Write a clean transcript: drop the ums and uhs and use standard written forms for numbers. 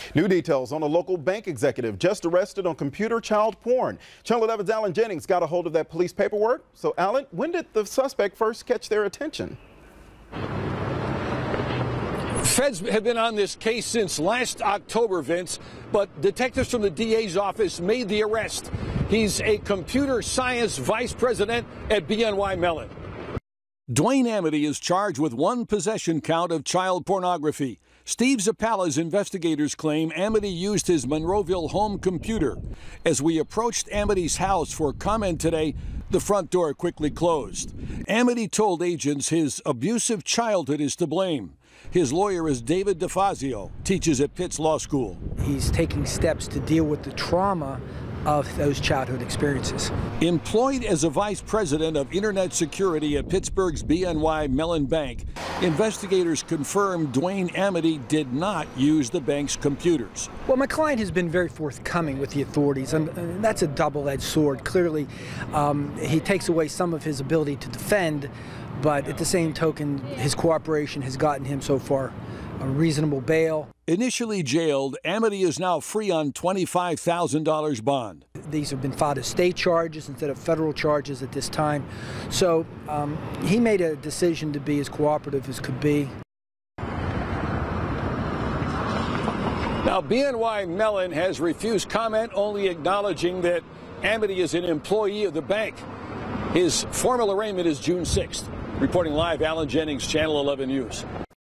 New details on a local bank executive just arrested on computer child porn. Channel 11's Alan Jennings got a hold of that police paperwork. So, Alan, when did the suspect first catch their attention? Feds have been on this case since last October, Vince, but detectives from the DA's office made the arrest. He's a computer science vice president at BNY Mellon. Dwayne Amity is charged with one possession count of child pornography. Steve Zappala's investigators claim Amity used his Monroeville home computer. As we approached Amity's house for comment today, the front door quickly closed. Amity told agents his abusive childhood is to blame. His lawyer is David DeFazio, teaches at Pitt's Law School. He's taking steps to deal with the trauma of those childhood experiences. Employed as a vice president of internet security at Pittsburgh's BNY Mellon Bank, investigators confirmed Dwayne Amity did not use the bank's computers. Well, my client has been very forthcoming with the authorities, and that's a double-edged sword. Clearly, he takes away some of his ability to defend, but at the same token, his cooperation has gotten him so far a reasonable bail. Initially jailed, Amity is now free on $25,000 bond. These have been filed as state charges instead of federal charges at this time. So he made a decision to be as cooperative as could be. Now, BNY Mellon has refused comment, only acknowledging that Amity is an employee of the bank. His formal arraignment is June 6th. Reporting live, Alan Jennings, Channel 11 News.